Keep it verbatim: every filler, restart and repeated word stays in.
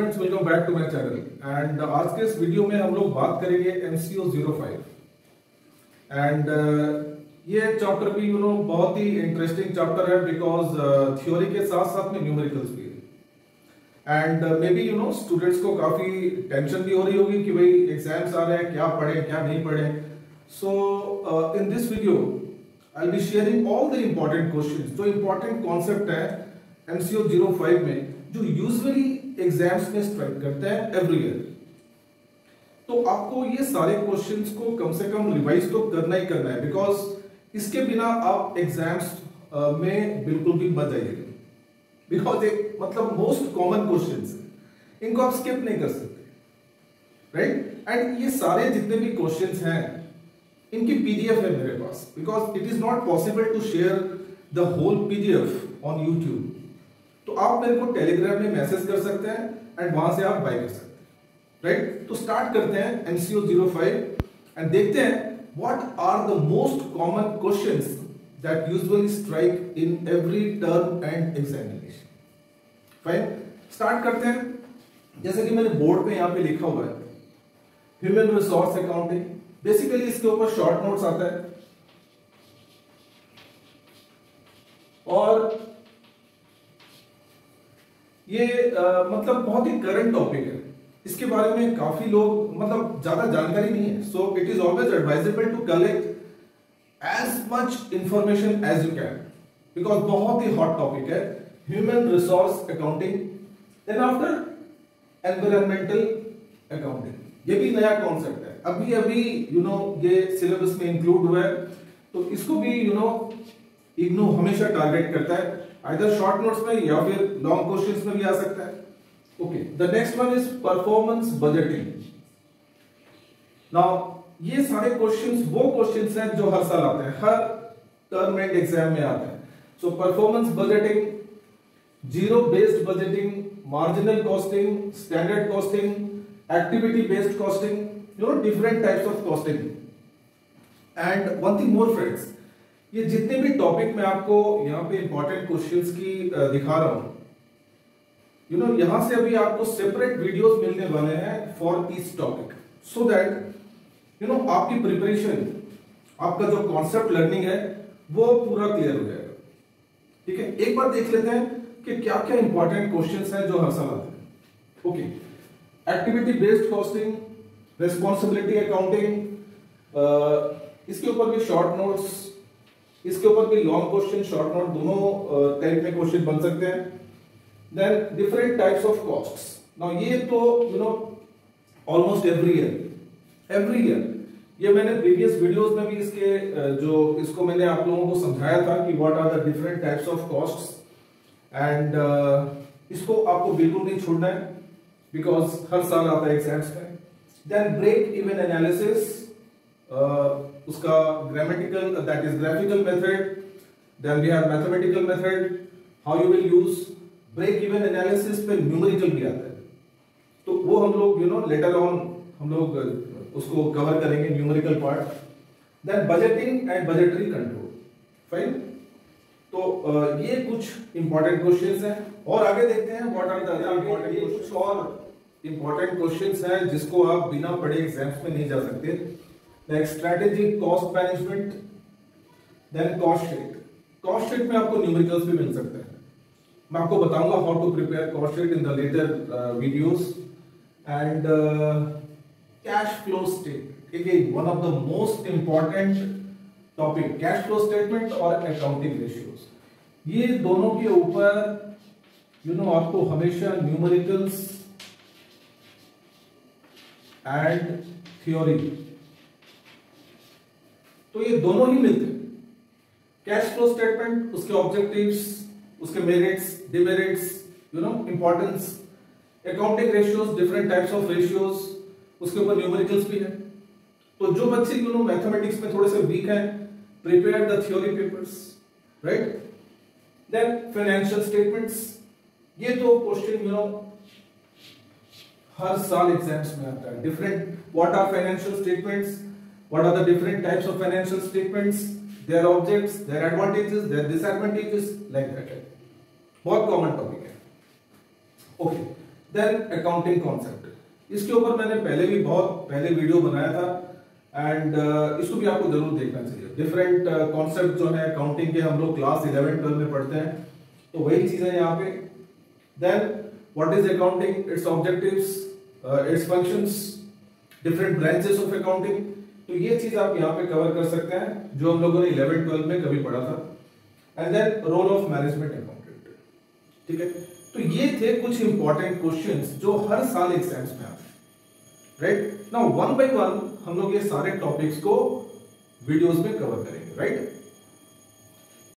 Students, welcome back to my channel. And आज के इस वीडियो में हम लोग बात करेंगे एमसीओ ज़ीरो फाइव। एंड ये चैप्टर भी यू नो बहुत ही इंटरेस्टिंग चैप्टर है बिकॉज थ्योरी के साथ साथ में न्यूमेरिकल्स भी है। And maybe you know students को काफी टेंशन भी हो रही होगी कि भाई एग्जाम्स आ रहे हैं, क्या पढ़े क्या नहीं पढ़े। So in this video I will be sharing all the important questions, जो इंपॉर्टेंट कॉन्सेप्ट है एमसीओ ज़ीरो फाइव में, जो यूजुअली एग्जाम्स में स्ट्राइक करते हैं एवरी ईयर। तो आपको ये सारे क्वेश्चंस को कम से कम रिवाइज तो करना ही करना है, बिकॉज इसके बिना आप एग्जाम्स में बिल्कुल भी मत जाइएगा। बिकॉज एक मतलब मोस्ट कॉमन क्वेश्चंस है, इनको आप स्किप नहीं कर सकते, राइट। एंड ये सारे जितने भी क्वेश्चंस हैं इनकी पीडीएफ है मेरे पास, because it is not possible to share the whole PDF on YouTube. तो आप मेरे को टेलीग्राम में मैसेज कर सकते हैं एंड वहां से आप बाय कर सकते हैं, राइट। तो स्टार्ट करते हैं एमसीओ ज़ीरो फाइव एंड देखते हैं what are the most common questions that usually strike in every term end examination. Fine, start करते हैं। जैसे कि मैंने बोर्ड पे यहां पे लिखा हुआ है ह्यूमन रिसोर्स अकाउंटिंग। बेसिकली इसके ऊपर शॉर्ट नोट्स आता है और ये आ, मतलब बहुत ही करंट टॉपिक है। इसके बारे में काफी लोग मतलब ज्यादा जानकारी नहीं है। So it is always advisable to collect as much information as you can, because बहुत ही हॉट टॉपिक है human resource accounting. Then after environmental accounting, ये भी नया कॉन्सेप्ट है, अभी अभी यू नो ये सिलेबस में इंक्लूड हुआ है। तो इसको भी यू नो इग्नू हमेशा टारगेट करता है, आइदर शॉर्ट नोट्स में या फिर लॉन्ग क्वेश्चंस में भी आ सकता है। Okay, the next one is performance budgeting. Now ये सारे क्वेश्चंस वो क्वेश्चंस हैं जो हर साल आते हैं, हर टर्म एंड एग्जाम में आते हैं। So performance budgeting, zero based budgeting, marginal costing, standard costing, activity based costing, you know different types of costing. And one thing more friends, ये जितने भी टॉपिक मैं आपको यहाँ पे इंपॉर्टेंट क्वेश्चंस की दिखा रहा हूं, यू नो यहां से अभी आपको सेपरेट वीडियोस मिलने वाले हैं for each topic, so that you know आपकी प्रिपरेशन, आपका जो कॉन्सेप्ट लर्निंग है वो पूरा क्लियर हो जाएगा। ठीक है, एक बार देख लेते हैं कि क्या क्या इंपॉर्टेंट क्वेश्चंस हैं जो हर साल आते हैं। Okay, activity based costing, responsibility accounting, इसके ऊपर भी शॉर्ट नोट्स, इसके ऊपर भी लॉन्ग क्वेश्चन, शॉर्ट नोट, दोनों टाइप में क्वेश्चन बन सकते हैं। Then different types of costs. Now ये तो you know almost every year every year ये मैंने प्रीवियस वीडियोस में भी इसके जो इसको मैंने आप लोगों को समझाया था कि what are the different types of costs. And इसको आपको बिल्कुल नहीं छोड़ना है बिकॉज हर साल आता है एग्जाम्स में। देन ब्रेक इवन एनालिसिस, उसका grammatical that is graphical method. Then we have mathematical method, how you will use break even analysis पे न्यूमेरिकल भी आता है, तो वो हम लोग यू नो लेटर ऑन हम लोग उसको कवर करेंगे, numerical part. Then budgeting and budgetary control. Fine, तो uh, ये कुछ इंपॉर्टेंट क्वेश्चंस हैं और आगे देखते हैं what are the other important questions. कुछ और इंपॉर्टेंट क्वेश्चंस हैं जिसको आप बिना पढ़े एग्जाम्स में नहीं जा सकते। Next, strategic cost management, then cost sheet. Cost sheet में आपको न्यूमेरिकल्स भी मिल सकते हैं, मैं आपको बताऊंगा how to prepare cost sheet in the later videos. And cash flow statement, again one of the most important topic, cash flow statement और accounting ratios. ये दोनों के ऊपर यू नो आपको हमेशा न्यूमेरिकल्स एंड थ्योरी, तो ये दोनों ही मिलते हैं। कैश फ्लो स्टेटमेंट, उसके ऑब्जेक्टिव्स, उसके merits, demerits, you know importance. Accounting ratios, different types of ratios, उसके ऊपर न्यूमेरिकल्स भी है। तो जो बच्चे यू नो मैथमेटिक्स में थोड़े से वीक हैं, prepare the theory papers, right. Then financial statements, ये तो क्वेश्चन यू नो हर साल एग्जाम्स में आता है। Different, what are financial statements, what are the different types of financial statements, their objects, their advantages, their disadvantages, like that. बहुत common topic है। Okay, then accounting concept, इसके ऊपर मैंने पहले भी बहुत पहले वीडियो बनाया था एंड uh, इसको भी आपको जरूर देखना चाहिए। डिफरेंट कॉन्सेप्ट uh, जो है अकाउंटिंग के हम लोग क्लास इलेवन ट्वेल्व में पढ़ते हैं, तो वही चीज है यहाँ पे। Then what is accounting, its objectives, its functions, different branches of accounting, तो ये चीज आप यहाँ पे कवर कर सकते हैं जो हम लोगों ने इलेवन ट्वेल्व में कभी पढ़ा था। And then role of management accountant, ठीक है। तो ये थे कुछ इंपॉर्टेंट क्वेश्चंस जो हर साल एग्जाम्स में आते हैं, right. Now one by one हम लोग ये सारे टॉपिक्स को वीडियोस में कवर करेंगे, राइट।